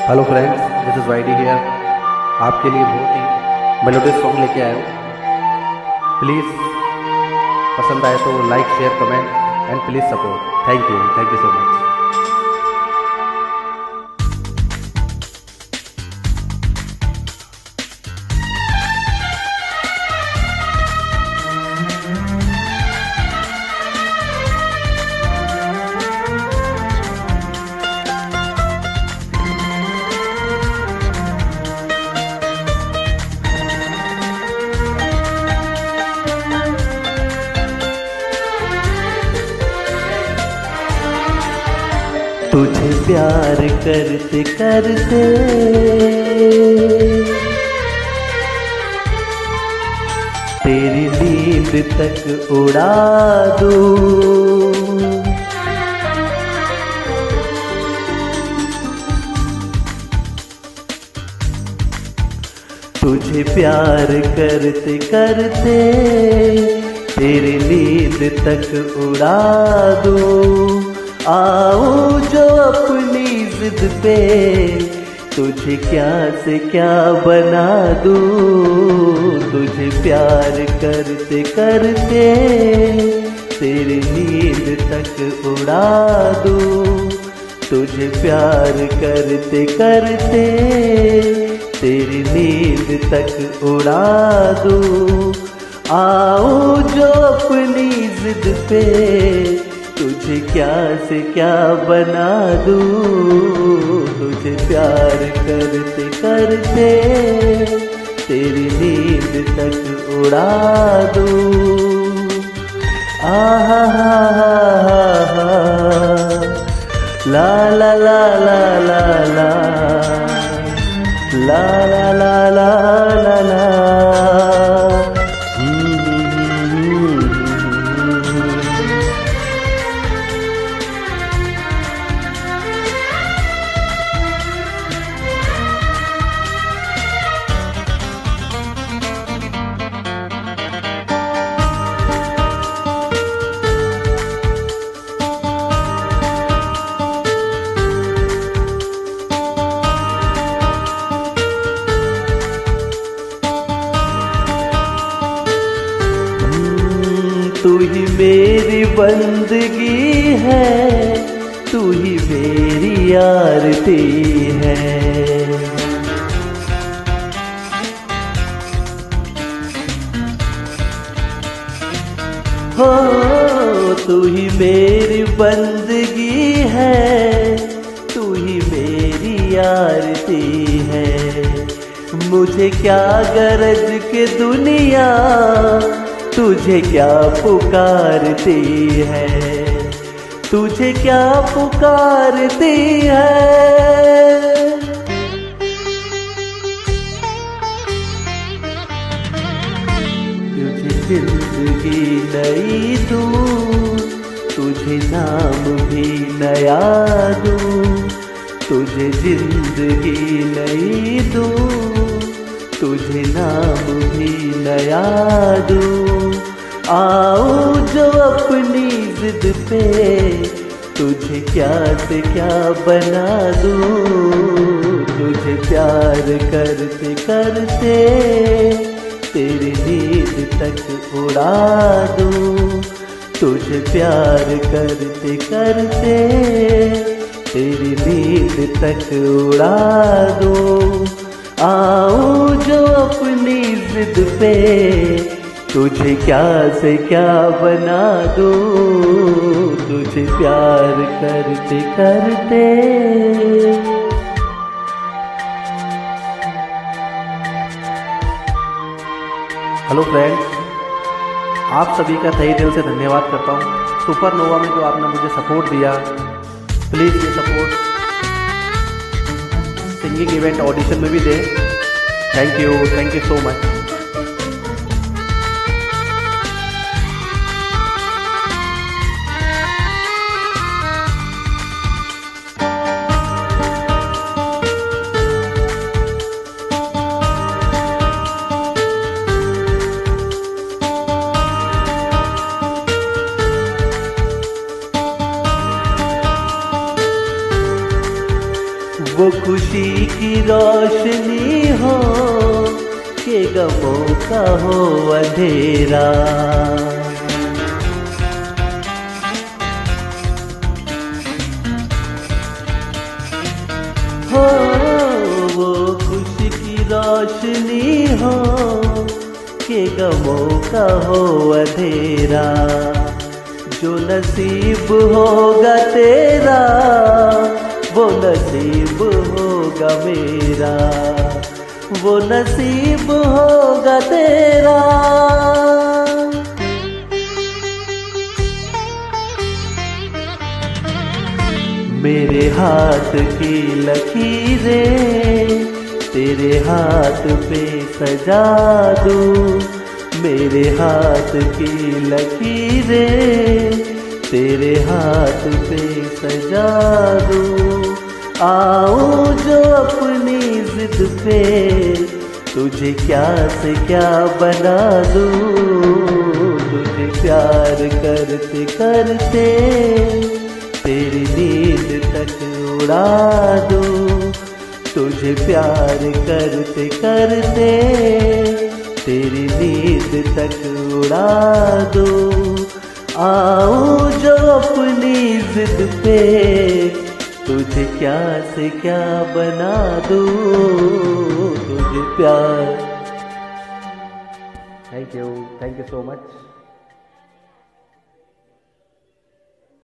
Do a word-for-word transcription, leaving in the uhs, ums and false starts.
Hello friends, this is YD here. आपके लिए बहुत ही मेलोडियस सॉन्ग लेके आया हूँ। प्लीज़ पसंद आए तो like, share, comment and please support. Thank you, thank you so much. तुझे प्यार करते करते तेरी नींद तक उड़ा दूं। तुझे प्यार करते करते तेरी नींद तक उड़ा दूं। आऊं जो अपनी जिद पे तुझे क्या से क्या बना दूं। तुझे प्यार करते करते तेरी नींद तक उड़ा दूं। तुझे प्यार करते करते तेरी नींद तक उड़ा दूं। आऊं जो अपनी जिद पे तुझे क्या से क्या बना दूं। तुझे प्यार करते करते तेरी नींद तक उड़ा दूं। आहा हा हा हा ला ला ला ला ला ला ला ला ला ला ला ला। तू ही मेरी बंदगी है, तू ही मेरी आरती है। हो तू ही मेरी बंदगी है, तू ही मेरी आरती है। मुझे क्या गरज के दुनिया तुझे क्या पुकारती है, तुझे क्या पुकारती है। तुझे जिंदगी नई दूं, तुझे नाम भी नया दूं। तुझे जिंदगी नई दूं, तुझे नाम भी नया दूं। आऊं जो अपनी जिद पे तुझे क्या से क्या बना दूं। तुझे प्यार करते करते तेरी नींद तक उड़ा दूं। तुझे प्यार करते करते तेरी नींद तक उड़ा दूं। आऊं जो अपनी जिद पे तुझे क्या से क्या बना दूं। तुझे प्यार करते करते। हेलो फ्रेंड्स, आप सभी का तहे दिल से धन्यवाद करता हूँ। सुपरनोवा में जो आपने मुझे सपोर्ट दिया, प्लीज़ ये सपोर्ट सिंगिंग इवेंट ऑडिशन में भी दे। Thank you, thank you so much. वो खुशी की रोशनी हो कि गमों का हो अंधेरा। हो वो खुशी की रोशनी हो कि गमों का हो अंधेरा। जो नसीब होगा तेरा वो नसीब होगा मेरा, वो नसीब होगा तेरा। मेरे हाथ की लकीरें तेरे हाथ पे सजा दूं, मेरे हाथ की लकीरें तेरे हाथ पे सजा दूं। आऊं जो अपनी जिद पे तुझे क्या से क्या बना दूं। तुझे प्यार करते करते तेरी नींद तक उड़ा दूं। तुझे प्यार करते करते तेरी नींद तक उड़ा दूं। आऊं जो अपनी जिद पे तुझे क्या से क्या बना दूं। तुझे प्यार। Thank you, thank you so much.